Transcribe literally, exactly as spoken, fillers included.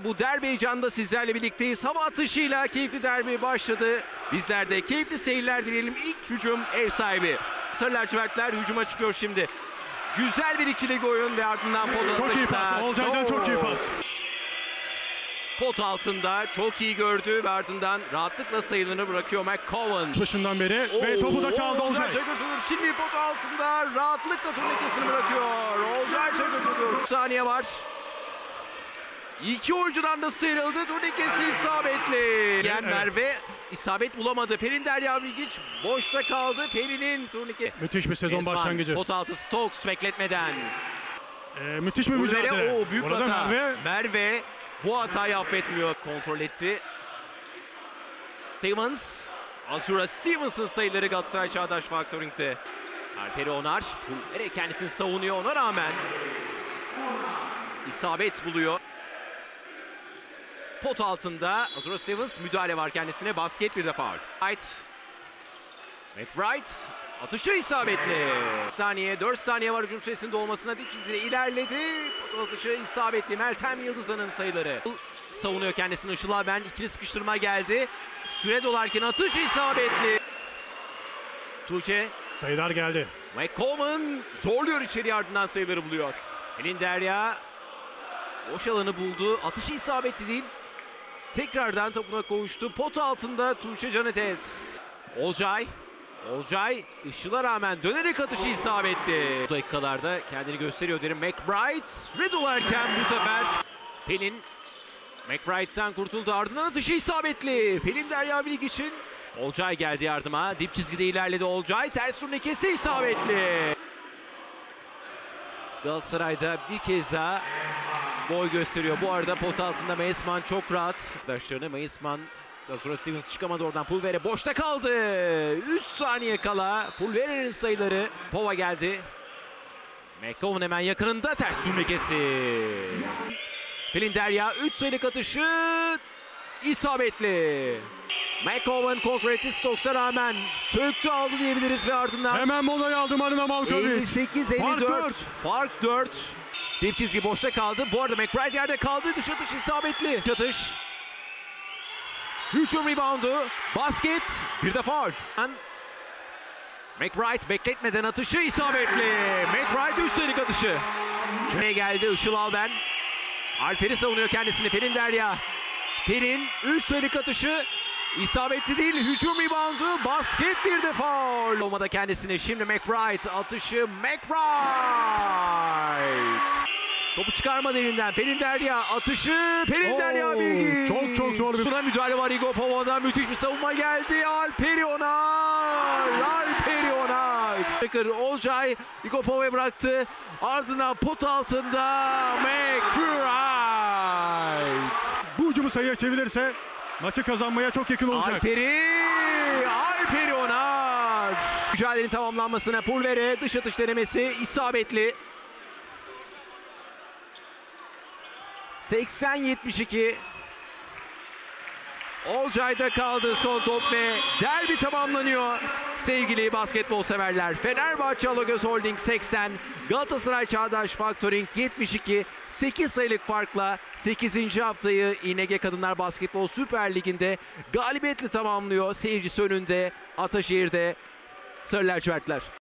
Bu derbi heyecanında sizlerle birlikteyiz. Hava atışıyla keyifli derbi başladı. Bizler de keyifli seyirler dileyelim. İlk hücum ev sahibi. Sarı lacivertler hücuma çıkıyor şimdi. Güzel bir ikili oyun ve ardından pot atışta. Çok iyi pas. Olcay'dan çok iyi pas. Pot altında çok iyi gördü ve ardından rahatlıkla sayılarını bırakıyor McCowan. Başından beri Oo, ve topu da çaldı Olcay. Şimdi pot altında rahatlıkla turnikesini bırakıyor. Olcay çakırtılır. üç saniye var. İki oyuncudan da sıyrıldı. Turnikesi isabetli. Yani evet. Merve isabet bulamadı. Pelin Derya Bilgiç boşta kaldı. Pelin'in turnike. Müthiş bir sezon Esman, başlangıcı. Pot altı Stokes bekletmeden. Ee, müthiş bir mücadele. O büyük Orada hata. Merve. Merve bu hatayı affetmiyor. Kontrol etti. Stevens. Azura Stevens'ın sayıları Galatasaray Çağdaş Factoring'de. Alperi Onar. Nereye kendisini savunuyor ona rağmen. İsabet buluyor. Pot altında Azura Stevens müdahale var kendisine. Basket bir de faul. Wright. McBride. Atışı isabetli. dört saniye, dört saniye var hücum süresinde olmasına. Dip çizgiyle ilerledi. Pot atışı isabetli. Meltem Yıldızan'ın sayıları. Savunuyor kendisini Işıl Aben. İkili sıkıştırma geldi. Süre dolarken atış isabetli. Tuğçe. Sayılar geldi. McCowan zorluyor içeri, ardından sayıları buluyor. Pelin Derya boş alanı buldu. Atışı isabetli değil. Tekrardan topuna kavuştu. Pot altında Tuğçe Canetes. Olcay. Olcay Işıl'a rağmen dönerek atışı isabetli. Bu dakikalarda kendini gösteriyor derim. McBride süre dolarken bu sefer Pelin McBride'den kurtuldu. Ardından atışı isabetli. Pelin Derya Bilgiç'in. Olcay geldi yardıma. Dip çizgide ilerledi Olcay. Ters turnekesi isabetli. Galatasaray'da bir kez daha boy gösteriyor. Bu arada pot altında Meisman çok rahat. Arkadaşlarını Meisman, Azura Stevens çıkamadı oradan. Pulvere boşta kaldı. üç saniye kala Pulvere'nin sayıları. Pova geldi. McCowan hemen yakınında, ters turnekesi. Pelin Derya üç sayılık atışı isabetli. McCowan kontrol etti. Stokes'a rağmen söktü aldı diyebiliriz ve ardından hemen molayı aldı Marina Malkovic. elli sekiz elli dört. Fark dört. Fark dört. Dip çizgi boşta kaldı. Bu arada McBride yerde kaldı. Dış atış isabetli. Dış atış. Hücum reboundu. Basket. Bir de faul. McBride bekletmeden atışı isabetli. McBride üç sayılık atışı. Kime geldi Işıl Alben. Alper'i savunuyor kendisini. Pelin Derya. Pelin üç sayılık atışı isabetli değil. Hücum reboundu. Basket bir de faul. Olmadı kendisini. Şimdi McBride atışı. McBride. Topu çıkarmadı elinden. Pelin Derya atışı. Pelin Oo, Derya Bilgiç. Çok çok zor bir... Şuna müdahale var Igor Pova'dan. Müthiş bir savunma geldi. Alperi Onar. Alperi Onar. Tekrar Olcay Igor Pova'ya bıraktı. Ardından pot altında McBride. Bu hücumu sayıya çevirirse maçı kazanmaya çok yakın olacak. Alperi. Alperi Onar. Mücadelenin tamamlanmasına Pulvere dış atış denemesi isabetli. seksen yetmiş iki. Olcay'da kaldı son top ve derbi tamamlanıyor. Sevgili basketbol severler, Fenerbahçe Alagöz Holding seksen, Galatasaray Çağdaş Factoring yetmiş iki. sekiz sayılık farkla sekizinci haftayı İ N G Kadınlar Basketbol Süper Ligi'nde galibiyetle tamamlıyor. Seyircisi önünde Ataşehir'de Sarı lacivertler.